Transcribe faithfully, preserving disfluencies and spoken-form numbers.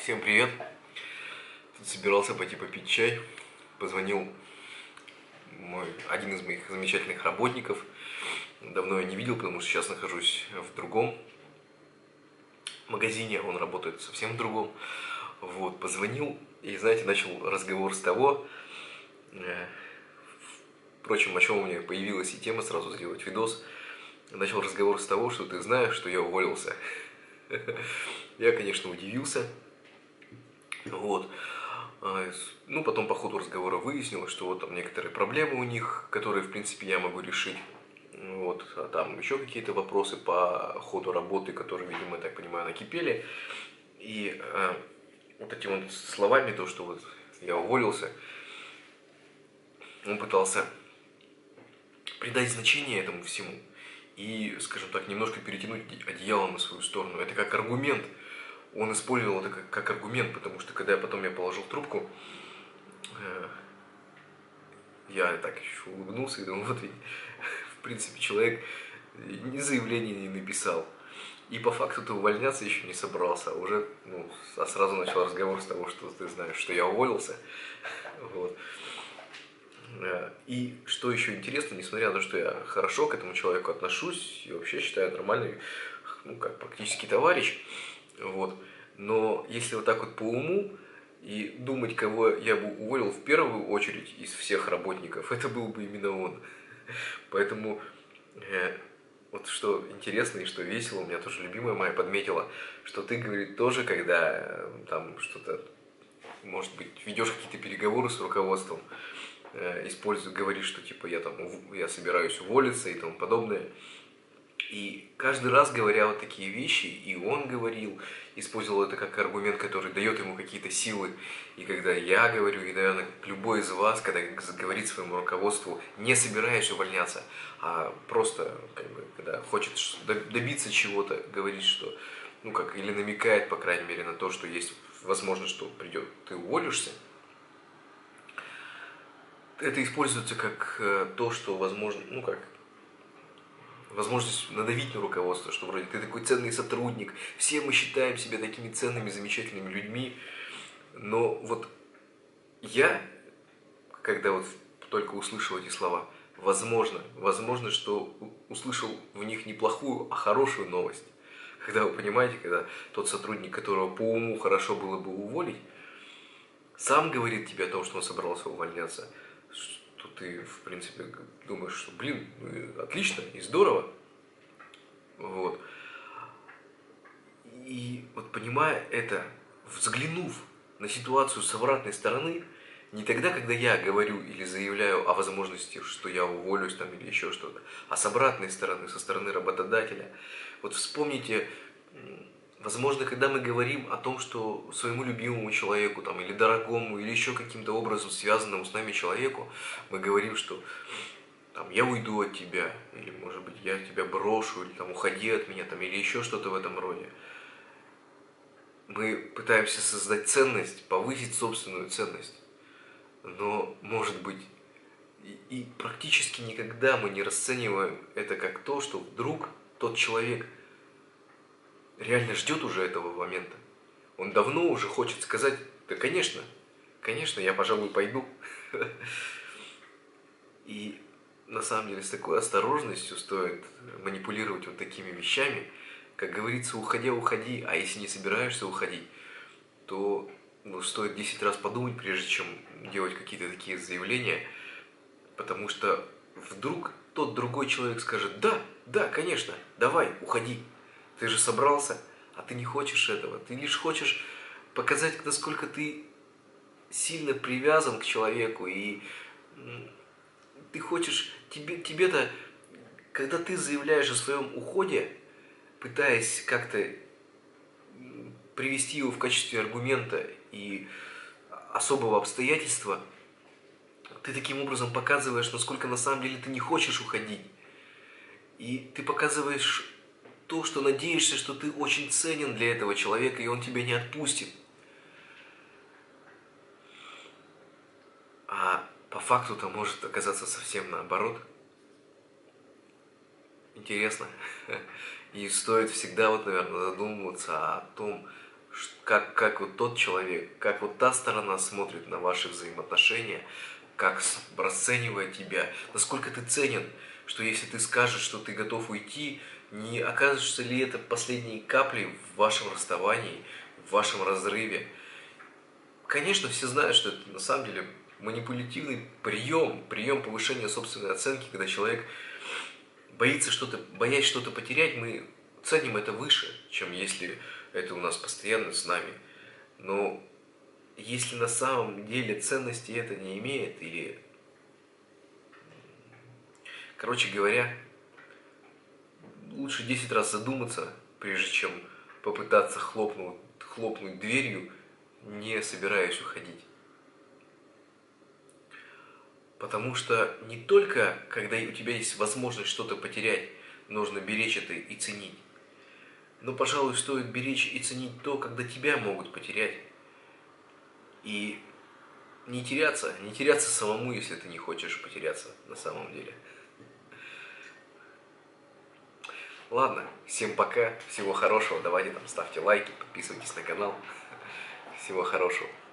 Всем привет! Тут собирался пойти попить чай. Позвонил мой, один из моих замечательных работников. Давно я не видел, потому что сейчас нахожусь в другом магазине. Он работает совсем в другом. Вот, позвонил и, знаете, начал разговор с того. Впрочем, о чем у меня появилась и тема сразу сделать видос. Начал разговор с того, что ты знаешь, что я уволился. Я, конечно, удивился. Вот. Ну, потом по ходу разговора выяснилось, что вот там некоторые проблемы у них, которые, в принципе, я могу решить. Вот. А там еще какие-то вопросы по ходу работы, которые, видимо, я так понимаю, накипели. И э, вот этими вот словами, то, что вот я уволился, он пытался придать значение этому всему и, скажем так, немножко перетянуть одеяло на свою сторону. Это как аргумент. Он использовал это как, как аргумент, потому что когда я потом я положил трубку, э, я так еще улыбнулся и думал, вот ведь, в принципе, человек ни заявления не написал. И по факту-то увольняться еще не собрался, а уже ну, а сразу начал разговор с того, что ты знаешь, что я уволился. Вот. И что еще интересно, несмотря на то, что я хорошо к этому человеку отношусь и вообще считаю нормальный, ну, как практически товарищ, вот, но если вот так вот по уму и думать, кого я бы уволил в первую очередь из всех работников, это был бы именно он. Поэтому э, вот что интересно и что весело, у меня тоже любимая моя подметила, что ты, говорит, тоже, когда э, там что-то, может быть, ведешь какие-то переговоры с руководством, использует, говорит, что типа я там я собираюсь уволиться и тому подобное. И каждый раз, говоря вот такие вещи, и он говорил, использовал это как аргумент, который дает ему какие-то силы. И когда я говорю, и, наверное, любой из вас, когда говорит своему руководству, не собираясь увольняться, а просто, как бы, когда хочет добиться чего-то, говорит, что, ну как, или намекает, по крайней мере, на то, что есть возможность, что придет, ты уволишься, это используется как э, то, что возможно, ну как, возможность надавить на руководство, что вроде ты такой ценный сотрудник, все мы считаем себя такими ценными, замечательными людьми, но вот я, когда вот только услышал эти слова, возможно, возможно, что услышал в них не плохую, а хорошую новость. Когда вы понимаете, когда тот сотрудник, которого по уму хорошо было бы уволить, сам говорит тебе о том, что он собрался увольняться, что ты, в принципе, думаешь, что, блин, ну, отлично и здорово. Вот. И вот понимая это, взглянув на ситуацию с обратной стороны, не тогда, когда я говорю или заявляю о возможности, что я уволюсь там или еще что-то, а с обратной стороны, со стороны работодателя. Вот вспомните, возможно, когда мы говорим о том, что своему любимому человеку там, или дорогому, или еще каким-то образом связанному с нами человеку, мы говорим, что там, я уйду от тебя, или, может быть, я тебя брошу, или там, уходи от меня, там, или еще что-то в этом роде. Мы пытаемся создать ценность, повысить собственную ценность. Но, может быть, и, и практически никогда мы не расцениваем это как то, что вдруг тот человек реально ждет уже этого момента. Он давно уже хочет сказать, да, конечно, конечно, я, пожалуй, пойду. И на самом деле с такой осторожностью стоит манипулировать вот такими вещами. Как говорится, уходя, уходи, а если не собираешься уходить, то ну, стоит десять раз подумать, прежде чем делать какие-то такие заявления, потому что вдруг тот другой человек скажет, да, да, конечно, давай, уходи, ты же собрался, а ты не хочешь этого, ты лишь хочешь показать, насколько ты сильно привязан к человеку, и ты хочешь, тебе, тебе-то, когда ты заявляешь о своем уходе, пытаясь как-то привести его в качестве аргумента и особого обстоятельства, ты таким образом показываешь, насколько на самом деле ты не хочешь уходить. И ты показываешь то, что надеешься, что ты очень ценен для этого человека, и он тебя не отпустит. А по факту-то может оказаться совсем наоборот. Интересно. И стоит всегда, вот, наверное, задумываться о том, как, как вот тот человек, как вот та сторона смотрит на ваши взаимоотношения, как с- расценивает тебя, насколько ты ценен, что если ты скажешь, что ты готов уйти, не окажется ли это последней каплей в вашем расставании, в вашем разрыве. Конечно, все знают, что это на самом деле манипулятивный прием, прием повышения собственной оценки, когда человек боится что-то, боясь что-то потерять, мы ценим это выше, чем если это у нас постоянно с нами. Но если на самом деле ценности это не имеет, или, короче говоря, лучше десять раз задуматься, прежде чем попытаться хлопнуть, хлопнуть дверью, не собираясь уходить. Потому что не только, когда у тебя есть возможность что-то потерять, нужно беречь это и ценить. Но, пожалуй, стоит беречь и ценить то, когда тебя могут потерять. И не теряться, не теряться самому, если ты не хочешь потеряться на самом деле. Ладно, всем пока, всего хорошего, давайте там ставьте лайки, подписывайтесь на канал. Всего хорошего.